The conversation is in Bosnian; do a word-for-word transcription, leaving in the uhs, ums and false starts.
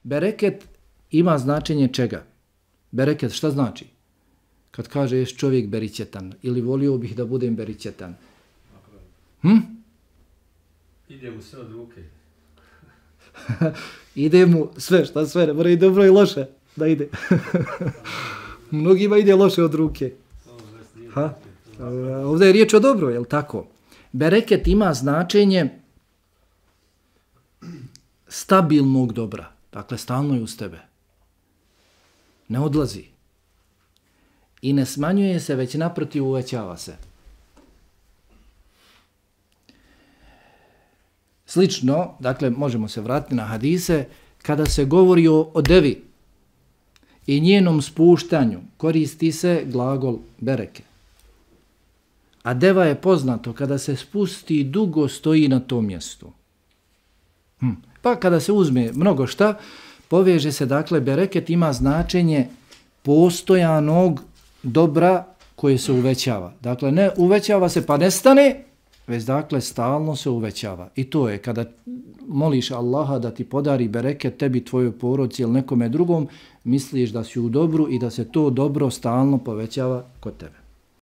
Bereket ima značenje čega? Bereket šta znači? Kad kaže ješ čovjek beričetan ili volio bih da budem beričetan. Hm? Ide mu sve od ruke. Ide mu sve, šta sve, ne mora i dobro i loše da ide. Mnogima ide loše od ruke. Ha? Ovdje je riječ o dobro, je li tako? Bereket ima značenje stabilnog dobra. Dakle, stalno je uz tebe. Ne odlazi. I ne smanjuje se, već naprotiv uvećava se. Slično, dakle, možemo se vratiti na hadise, kada se govori o, o devi i njenom spuštanju, koristi se glagol bereke. A deva je poznato, kada se spusti, dugo stoji na tom mjestu. Hm. Pa kada se uzme mnogo šta, poveže se, dakle, bereket ima značenje postojanog dobra koje se uvećava. Dakle, ne uvećava se pa nestane, već dakle stalno se uvećava. I to je kada moliš Allaha da ti podari bereket tebi, tvojoj porodici ili nekome drugom, misliš da si u dobru i da se to dobro stalno povećava kod tebe.